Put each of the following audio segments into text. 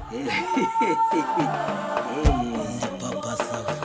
Papa Sava.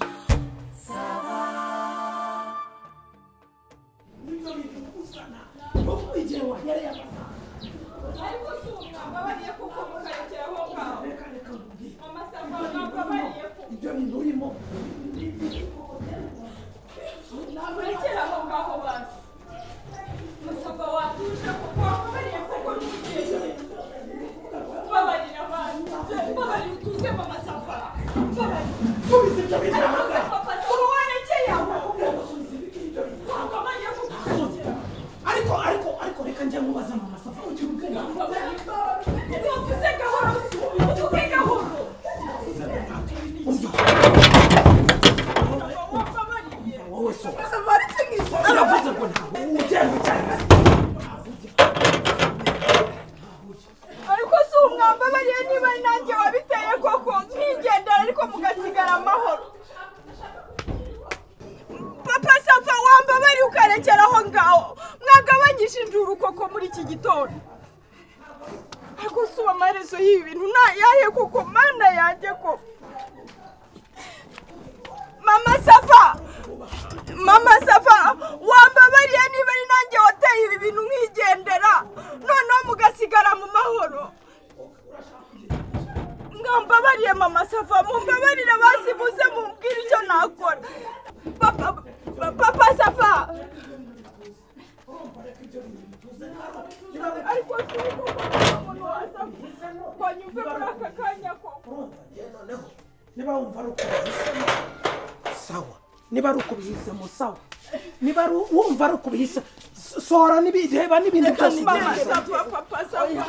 Sora nibireba nibindi byose Papa Sava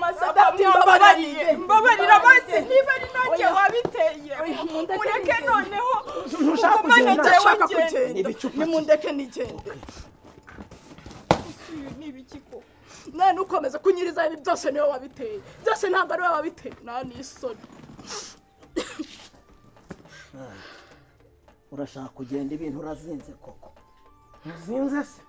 mbabarira basi niba ari nanjye wabiteye mureke noneho ntushaka kugenda nimundeke nigende nibikiko nane ukomeza kunyiriza ibi byose niwe wabiteye byose ntabwo ari we wabiteye nani isoni urashaka kugenda ibintu urazinze koko uzinze se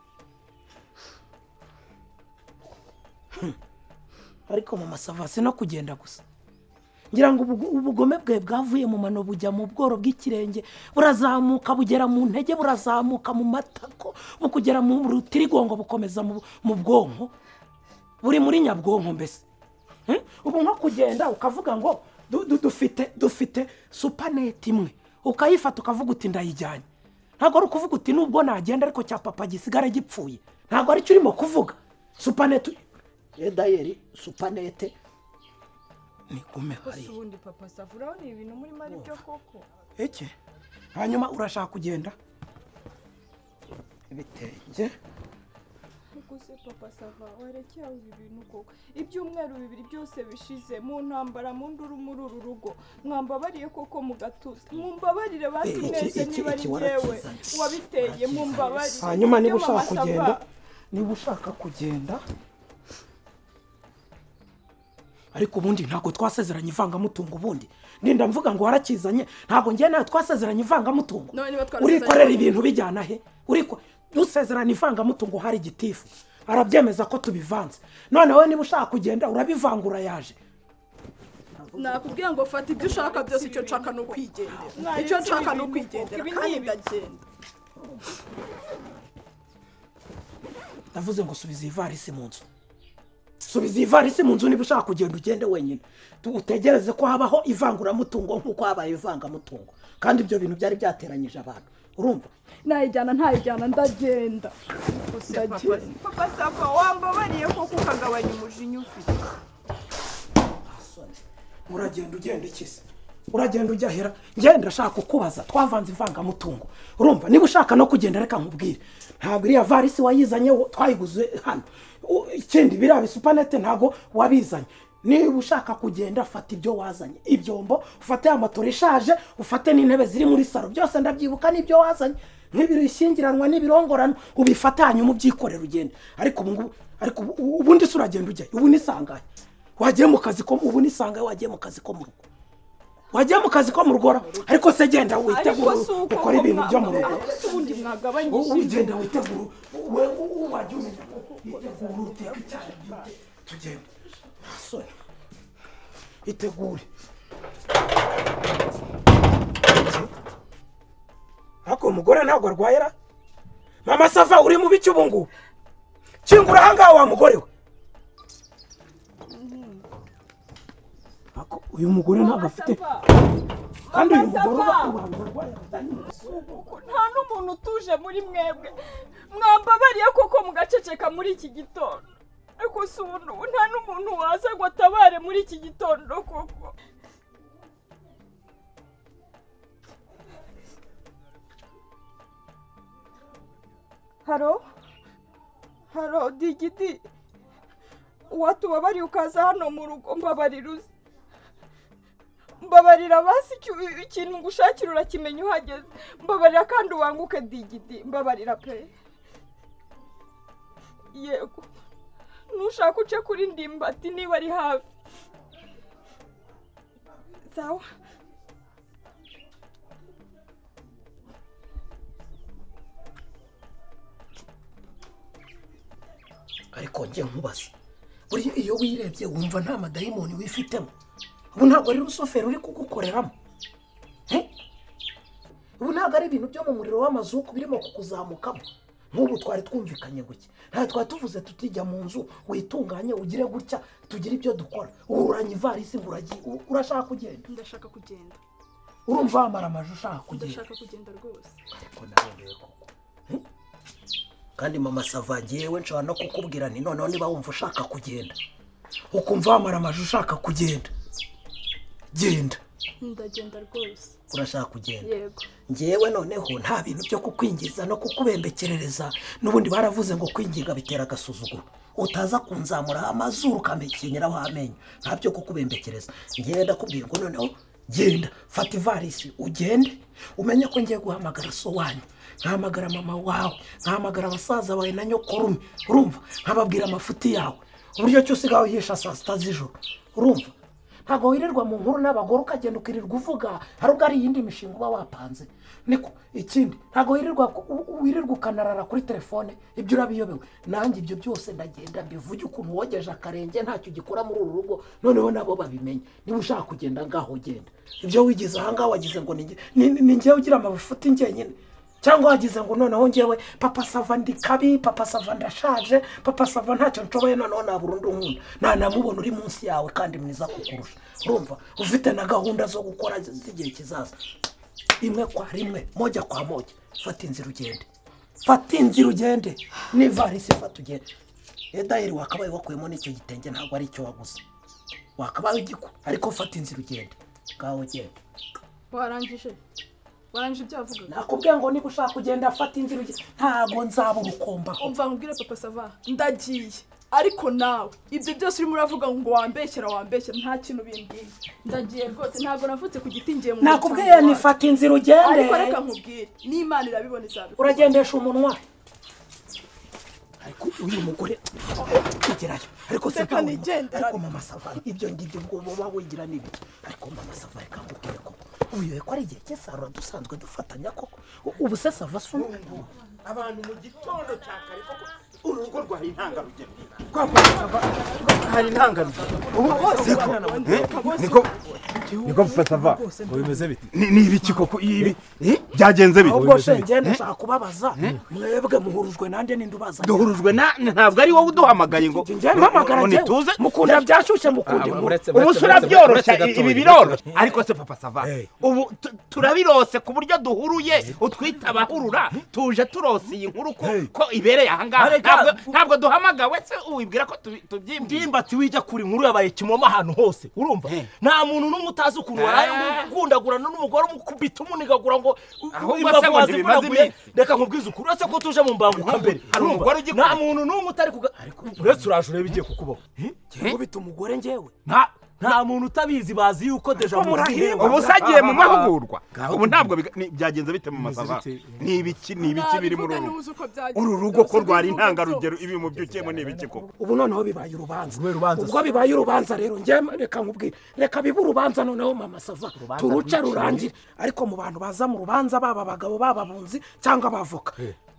ariko mama Sava se no kugenda gusa ngira ngo ubugome bwe bwavuye mu mano bujya mu bworo bw'ikirenge burazamuka bugera mu ntege burazamuka mu matako bukugera mu rutirigongo bukomeza mu bwonko buri muri nyabwonko mbese ubu nko kugenda ukavuga ngo dufite supanete imwe ukayifata ukavuga uti ndayijyanye ntabwo ari ukuvuga uti nubwo nagenda ariko cya papa gisigara gipfuye ntabwo ari cyo urimo kuvuga supanete dayeri supanete ni ume hari ubundi Papa Sava urabona ibintu muri mari byo koko eke hanyuma urashaka kugenda ibitenge Kuse Papa Sava warekeye ibintu koko ibyumweru bibiri byose bishize mu ntambara mu nduru muri uru rugo mwambabariye koko mugatuza mumbabarire basi mwese niba ari jewe wabiteye mumbabarire hanyuma niba ushaka kugenda ariko ubundi ntago twasezeranye ivangamutungo ubundi ndinda mvuga ngo warakizanye ntago ngiye nawe twasezeranye ivangamutungo urikorera ibintu bijyana he dusezerana ivangamutungo hari igitifu arabyemeza ko tubivanze none wowe niba ushaka kugenda urabivangura yaje nakubwiye ngo fata ibyo ushaka byose icyo nshaka no kwigendera icyo nshaka no kwigendera kandi ndagenda ndavuze ngo subiza ivarisi mu nzu subiza ivarisi mu nzu niba ushaka kugenda ugende wenyine utegereze ko habaho ivanguramutungo nk'uko habaye ivangamutungo kandi ibyo bintu byari byateranyije abantu urumva ntayijyana ndagenda Papa Sava wambabariye koko ukagabanya umujinya ufite uragenda ugenda ikise uragenda ujyahera ngenda ashaka kukubaza twavanze ivangamutungo urumva niba ushaka no kugenda reka nkubwire ntabwo iriya varisi wayizanye twayiguze hano ikindi biriya bisupanete ntabwo wabizanye niba ushaka kugenda fata ibyo wazanye ibyombo ufate amatora ishaje ufate n'intebe ziri muri saro byose ndabyibuka n'ibyo wazanye nk'ibishyingiranwa n'ibirongorano ubifatanye umubyikorera ugende ariko ubundi se uragenda ujyayo ubu nisangaye wagiye mu kazi ko ubu nisangaye wagiye mu kazi ko mu rugo wagiye mu kazi ko mu rugo ariko se genda witegura ukora ibintu byo mu rugo ubundi mwagabanyije ugenda witegura wajya umenya uteka icyayi tugenda itegure ako umugore ntabwo arwaye ra mama Sava uri mu biki ubu ngubu kingura ahangaha wa mugore we ako uyu mugore ntabwo afite kandi uyu mugore nta n'umuntu utuje muri mwebwe mwambabariye koko mugaceceka muri iki gitondo ariko si ubu nta n'umuntu waza ngo atabare muri iki gitondo koko haro digidi watubabariye ukaza hano mu rugo mbabarira basi ikintu ngushakira urakimenya uhageze mbabarira kandi ubanguke digidi mbabarira pe yego nushaka uce kuri ndimbati niba ari hafi sawa ariko njye nkubaza buriya iyo wirebye wumva nta madayimoni wifitemo ubu ntabwo ari rusoferi uri kugukoreramo ubu ntabwo ari ibintu byo mu muriro w'amazuku birimo kukuzamukamo nk'ubu twari twumvikanye guke nta twari tuvuze tutijya mu nzu witunganye ugire gutya tugire ibyo dukora ubu uranye ivarisi ngo urashaka kugenda ndashaka kugenda urumva wamara amaje ushaka kugenda ndashaka kugenda rwose ariko nawe rero koko kandi mama Sava ngewe nshobora no kukubwira nti noneho niba wumva ushaka kugenda ukumva wamara amaje ushaka kugenda genda ndagenda rwose urashaka kugenda yego ngewe noneho nta bintu byo kukwingiza no kukubembekerereza n'ubundi baravuze ngo kwinginga bitera agasuzuguro utaza kunzamura amazuru ukamekenyeraho amenyo nta byo kukubembekereza ngewe ndakubwiye ngo noneho genda fata ivarisi ugende umenye ko ngiye guhamagara so wanyu nkahamagara mama wawe nkahamagara abasaza bawe na nyokorume urumva nkababwira amafuti yawe uburyo cyose usigaho uhisha saa sita z'ijoro urumva ntabwo wirirwa mu nkuru n'abagore ukagenda ukirirwa uvuga hari ubwo ari iyindi mishinga uba wapanze niko ikindi ntabwo wirirwa ukanarara kuri telefone ibyo urabiyobewe nanjye ibyo byose ndagenda mbivuge ukuntu wogeje akarenge ntacyo ugikora muri uru rugo noneho nabo babimenye niba ushaka kugenda ngaho ugenda ibyo wigize ahangaha wagize ngo ni njyewe ugira amafuti njyenyine cyangwa wagize ngo noneho njyewe papa Sava ndi kabi papa Sava ndashaje papa Sava ntacyo nshoboye noneho na burundu nkunda nanamubona uri munsi yawe kandi mwiza kukurusha urumva ufite na gahunda zo gukora z'igihe kizaza imwe kwa rimwe moja kwa moja fata inzira ugende n'ivarisi fata ugende edayeri wakabaye wakuyemo n'icyo gitenge ntabwo ari icyo waguze wakabaye igiku ariko fata inzira ugende ngaho ugende warangije ibyo wavuga nakubwiye ngo niba ushaka kugenda afata inzira ntabwo nzaba urukomba umva nkubwire papa Sava ndagiye ariko nawe ibyo byose urimo uravuga ngo wambeshyera nta kintu bimbwiye ndagiye rwose ntabwo navutse ku giti ngiye mu nakubwiye ni fata inzira ugende ariko reka nkubwire n'Imana irabibona izabikora uragendesha umunwa ariko uyu mugore igerayo ariko se ariko mama Sava ibyo ngibyo ngo baba wigira n'ibiki ariko mama Sava reka nkubwire ko uyu ko ari igihe cy'isarura dusanzwe dufatanya koko ubu se Sava sunu abantu mu gitondo cya kare koko urugo rwa intangarugero hari intangarugero niko papa Sava bimeze bite ni ibiki koko ibi byagenze bite ubwo se ngende nshaka kubabaza mwebwe muhurujwe nande n'indubaza duhurujwe ntabwo ari wowe uduhamagaye ngo mpamagara nituze mukunda byashyushye mukunde ubusura byoroshye ibi biroroshye ariko se papa Sava ubu turabirose ku buryo duhuruye utwita abahurura tuje turose iyi nkuru ko ibereye ahangaha ntabwo duhamagawe se uwibwira ko tubyimba wijya kuri nkuru yabaye kimoma ahantu hose urumva nta muntu n'umwe utazi ukuntu waraye gukundagurana n'umugore umukubita umunigagura ngo imbavu bimaze reka nkubwize ukuri uretse ko tuje mu mbanguka mbere nta muntu n'umwe utari uretse uraje ureba igiye kukubaho nkubita umugore njyewe nta muntu utabizi bazi yuko deja ubu sagiye mu mahugurwa ubu ntabwo byagenze bite mu Masava ni ibiki biri muri uru rugo ko rwari intangarugero ibi mu byukemo ni ibiki koko ubu noneho bibaye urubanza ubwo bibaye urubanza rero njye reka nkubwire reka bibe urubanza noneho mama Sava turuce rurangire ariko mu bantu baza mu rubanza baba abagabo baba abunzi cyangwa abavoka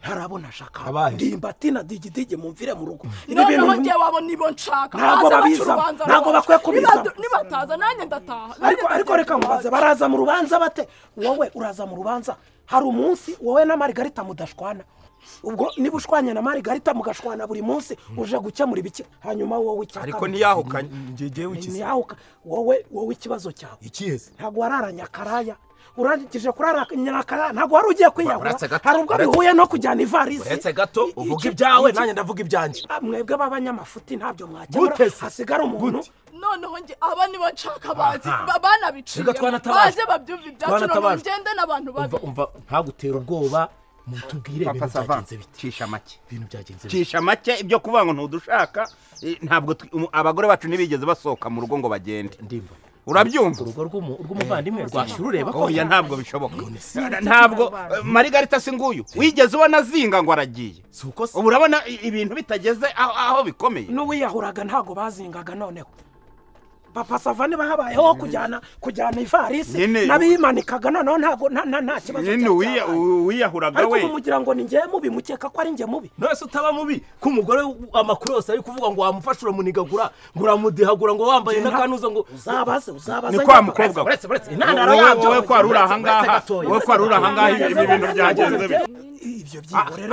harabona shaka Abahe? ndimbati na digidigi mumvire mu rugo noneho njye wabo nibo nshaka Ntabwo baze baca babiza, urubanza ntabwo rwabo. bakwiye kubiza. Nibataza nanjye ndataha ariko reka mubaze baraza mu rubanza bate wowe uraza mu rubanza hari umunsi wowe na Margarita mudashwana ubwo niba ushwanye na Margarita mugashwana buri munsi uje gukemura ibiki hanyuma wowe icyaka ariko ntiyahukanye ngewe ukize ntiyahuka wowe ikibazo cyawe ikiheze ntabwo wararanya karaya urangije kuraranya karaya ntabwo wari ugiye kwiyahura Uretse gato, hari ubwo bihuye no kujyana ivarisi uretse gato uvuga ibyawe nanjye ndavuga ibyanjye mwebwe b'abanyamafuti ntabyo mwakemura Gute se? hasigara umuntu noneho njye aba nibo nshaka bazi banabiciye Reka twanatabaje. baze babyumva ibyacu noneho Twanatabaje. ngende n'abantu babi umva ntagutera ubwoba mutubwire papa ibintu sava byagenze bite cisha make ibintu byagenze bite cisha make ibyo kuvuga ngo ntudushaka ntabwo abagore bacu ntibigeze basohoka mu rugo ngo bagende ndimba urabyumva urugo rw'umuvandimwe rwashira ureba ko oya ntabwo bishoboka ntabwo Margarita si nguyu wigeze ubona zinga ngo aragiye si uko se ubu urabona ibintu bitageze aho bikomeye n'uwiyahuraga ntabwo bazingaga noneho papa sava niba habayeho kujyana ivarisi Nyine- n'abimanikaga noneho nta kibazo nyine wiyahuraga ariko we mugira ngo ni njye mubi mukeka ko ari njye mubi nose utaba mubi ko umugore amakuru yose ari kuvuga ngo wamufasha uramunigagura ngo uramudihagura ngo wambaye n'akanuza ngo uzabaze ni kwa mukobwa uretse intandaro yabyo wowe ko wari uri ahangaha wowe ko wari uri ahangaha ibi bintu byagenze bite ibyo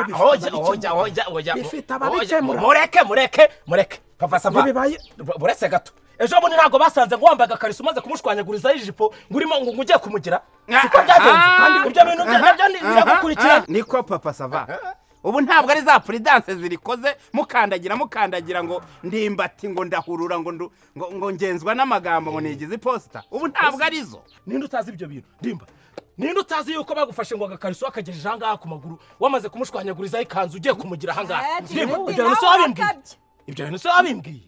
byihorere bifite ababikemura mureke papa sava bibaye buretse gato ejo bundi ntabwo basanze ngo wambaye agakariso umaze kumushwanyagurizaho ijipo ngo urimo ngo ugiye kumugira siko byagenze kandi ibyo bintu biragukurikira niko papa sava ubu ntabwo ari za prudence zirikoze mukandagira ngo ndimbati ngo ndahurura ngo ngenzwa n'amagambo ngo nigize iposita ubu ntabwo arizo ninde utazi ibyo bintu ndimba ninde utazi yuko bagufashe ngo agakariso akagejeje ahangaha ku maguru wamaze kumushwanyagurizaho ikanzu ugiye kumugira ahangaha ndimba ibyo bintu so wabimbwiye ibyo bintu so wabimbwiye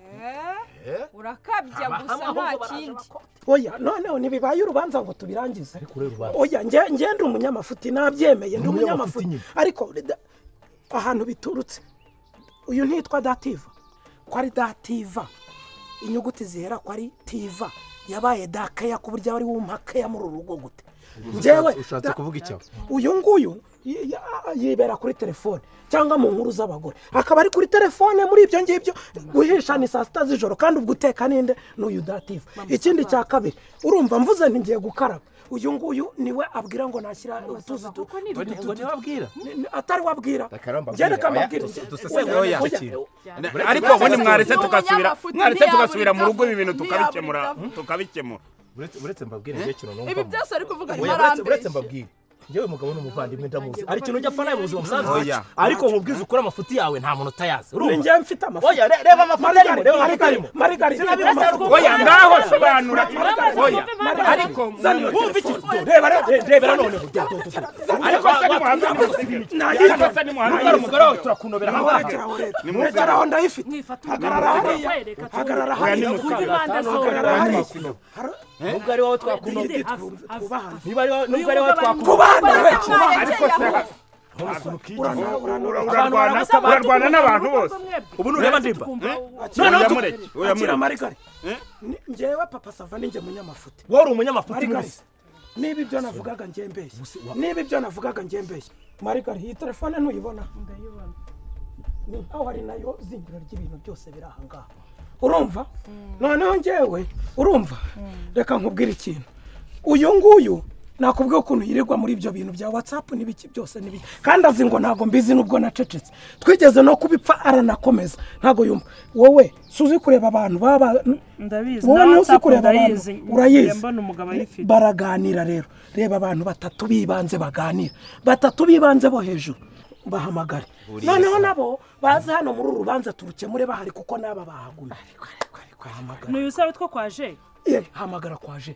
urakabya gusa nta kindi oya noneho ntibibaye urubanza ngo tubirangize oya ngende umunyamafuti nabyemeye ndi umunyamafuti ariko ahantu biturutse uyu ntitwa dativa ko ari dativa inyuguti zihera ko ari tiva yabaye dakeya ku buryo ari wumpakeya muri uru rugo gute njyewe ushatse kuvuga icyo uyu nguyu yibera kuri telefone cyangwa mu nkuru z'abagore akaba ari kuri telefone muri ibyo ngibyo guhisha ni saa sita z'ijoro kandi ubwo uteka ninde n'uyu dativa ikindi cya kabiri urumva mvuze ntigiye gukaraba uyu nguyu niwe abwira ngo nashyira utuzi ngo niwe abwira atari wabwira gereka mbabwira oya ariko ubundi mwaretse tugasubira mu rugo ibi bintu tukabikemura uretse mbabwire njye kintu numva ibi byose ari kuvuga uretse mbabwire njyewe umugabo n'umuvandimwe ndamuzi ari ikintu ujya apfa nawe mu buzima busanzwe ariko nkubwize ukora amafuti yawe nta muntu utayazi urumva njye mfite amafuti oya reba amafuti arimo Margarita oya ngaho sobanura oya ariko wumva iki rebera none ariko se ni muhanga umugore wawe turakunobera mwegeraho ndayifite hagarara hariya nubwo ari wowe twakunobera nubwo ari wowe twakunobera ariko se urarwana n'abantu bose ubu nureba ndimba oya Margarita njyewe papa sava ni njye munyamafuti wowe uri umunyamafuti mwese niba ibyo navugaga njye mbeshya Margarita iyi telefone ntuyibona ndayibona aho hari nayo zingiro ry'ibintu byose biri aha ngaha urumva noneho njyewe urumva reka nkubwire ikintu uyu nguyu nakubwiye ukuntu yirirwa muri ibyo bintu bya WhatsApp n'ibiki byose n'ibiki kandi azi ngo ntago mbizi nubwo nacecetse twigeze no kubipfa aranakomeza ntago yumva wowe suzi kureba abantu baba ndabizi wowe nuzi kureba abantu urayizi urayizi baraganira rero reba abantu batatu bibanze baganira batatu bibanze bo hejuru bahamagare noneho nabo baza hano muri urubanza turukemure bahari kuko naba bahagumye n'uyu sabe two kwaje hamagara kwaje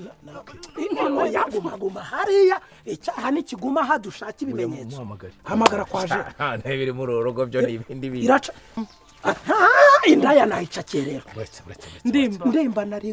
yaguma hariya icyaha nikiguma hadushaka ibimenyetso hamagara kwaje ntibiri muri uru rugo byo n'ibindi bintu iraca indaya nayicakiye rero ndimba nari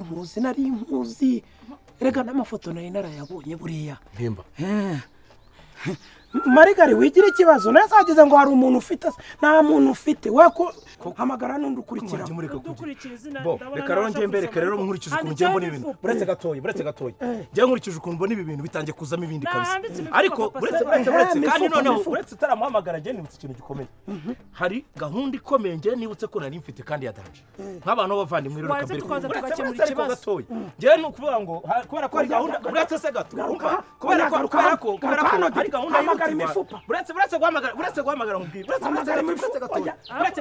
inkuzi rega n'amafoto nari narayabonye buriya ndimba marigari wigira ikibazo neza wagize ngo hari umuntu ufite nta muntu ufite we ko hamagara n'undi ukurikira reka rero njye mbereke rero nkurikije ukuntu njye mbona ibintu buretse gatoya njye nkurikije ukuntu mbona ibi bintu bitangiye kuzamo ibindi kabisa ariko buretse kandi noneho buretse utaramuhamagara njye nibutse ikintu gikomeye hari gahunda ikomeye njye nibutse ko nari mfite kandi yadanje nk'abantu b'abavandimwe rero kabiri njye ni ukuvuga ngo kubera ko hari gahunda buretse se gato kubera ko hari gahunda y'imifupa buretse guhamagara nkubwire buretse gatoya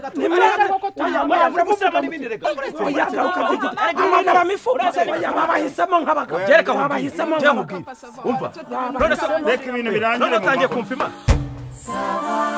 hamagara mifupa babahisemo nk'abagabo umva none se reka ibintu birangire none utangiye kumva imana